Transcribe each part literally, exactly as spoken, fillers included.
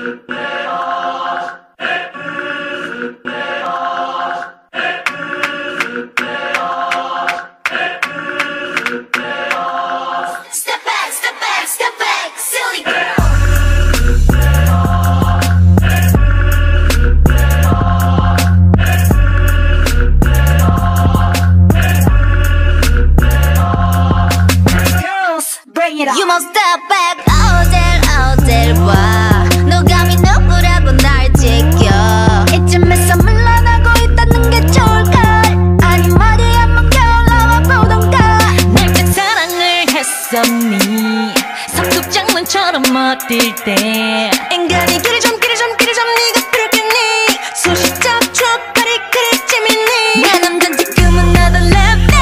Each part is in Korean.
You must step back. 어딜 어딜 봐. 누가 미 누구라고 날 지켜. 이쯤에서 물러나고 있다는 게 좋을까? 아니 말이 한번 겨울나와 보던가. 내가 사랑을 했었니 성급 장난처럼 어딜 때 인간이 길이 좀 길이 좀 길이 좀 네가 필요했겠니? 소식적 촉발이 그리 재밌니? 내 남잔 지금은 another level.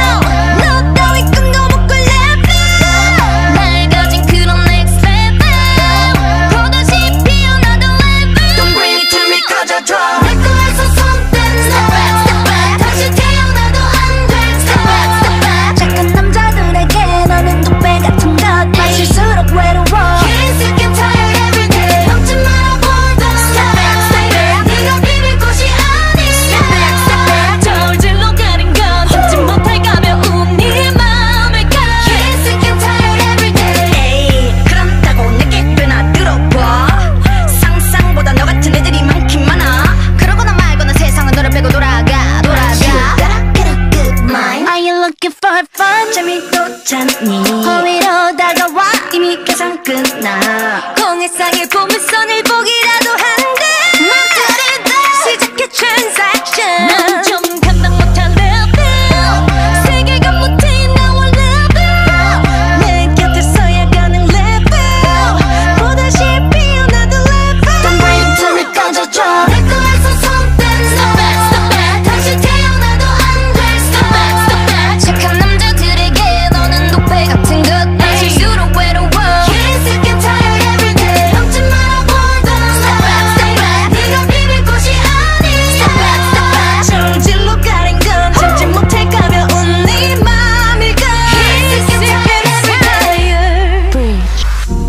너 따위 꿈도 못 꿀 level. 날 가진 그런 next level. 보다시 피어나던 level. Don't bring it to me 꺼져줘. 내 거에서 손 뗀 Step back, step back. 다시 태어나도 안 돼. Step back, step back. 착한 남자들에게 너는 뚝배 같은 것. 마실수록 외로워. Can't sick and tired every day. 넘지 마라 boy don't Step back, step back. 네가 비빌 곳이 아니. Step back, step back. 저울질로 가린 건 참지 못할 가벼운 네 맘을 가. Can't sick and tired every day. 에이 그런다고 내게 꽤나 들어봐. 상상보다 너 같은 애들이 많긴 많아. 그러거나 말거나 세상은 너를 빼고 돌아가 돌아가. You gotta get a good mind. Are you looking for fun? 재미도 찾니? 호위로 다가와 이미 계산 끝나. 공해상의 보물선을 보기라도 한데 막 들이대. 시작해 transaction. 넌 좀 감당 못할 level. 세계관 못해 나와 level. 내 곁에서야 가는 level. 보다시 피어나도 level. Don't bring it to me 꺼져줘. 내 거에서 손 뗀 Step back, step back. 다시 태어나도 안 돼. Step back, step back. 착한 남자들에게 너는 뚝배 같은 것. 마실수록 외로워. Can't sick and tired every day. 넘지 마라 boy don't Step back, step back. 네가 비빌 곳이 아니. Step back, step back. 저울질로 가린 건 참지 못할 가벼운 네 맘을 가. Can't sick and tired every day. Bridge.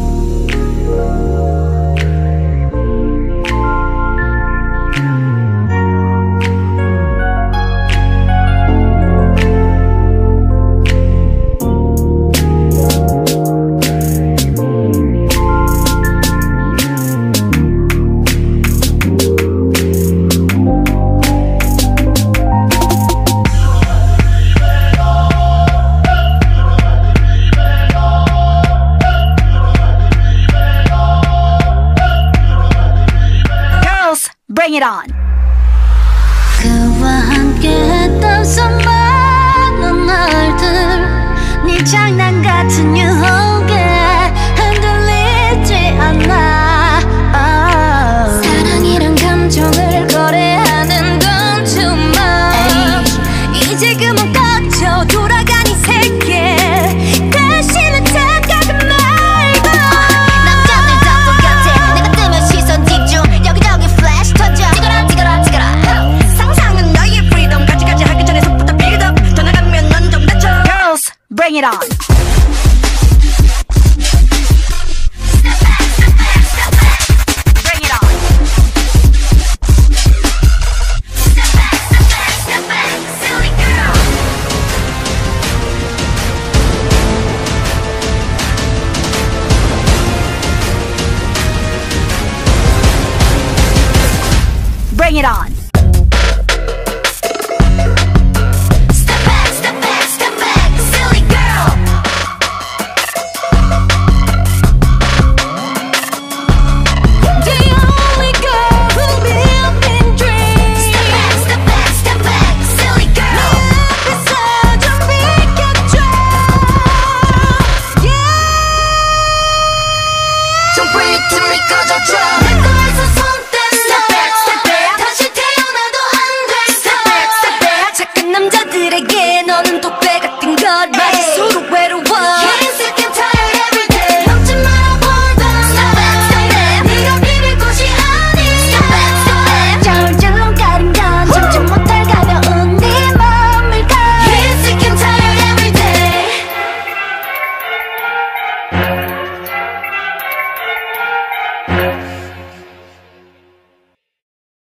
Girls, bring it on. 그와 함께 했던 수많은 날들 네 장난 같은 유혹에 흔들리지 않아. oh. 사랑이란 감정을 거래하는 건 too much. 이제 그만 꺼져 돌아가니 세계 다시는 착각은 말고. 남자들 다 똑같아. 내가 뜨면 시선 집중. 여기저기 플래시 터져. 찍어라 찍어라 찍어라. 상상은 너의 freedom. 가지가지 하기 전에 속부터 build up. 더 나가면 넌 좀 다쳐. Girls, bring it on. Bring it on. Silly girl. Bring it on. Step back, step back, step back, silly girl. The only girl who live in dreams. Step back, step back, step back, silly girl. 내 앞에서 좀 비켜줘. Yeah. Don't bring it to me 꺼져줘. 내 거에서